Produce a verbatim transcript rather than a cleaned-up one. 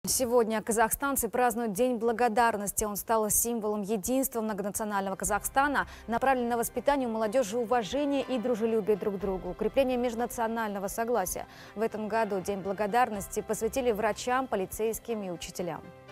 Сегодня казахстанцы празднуют День благодарности. Он стал символом единства многонационального Казахстана, направленного на воспитание у молодежи уважения и дружелюбия друг к другу, укрепление межнационального согласия. В этом году День благодарности посвятили врачам, полицейским и учителям.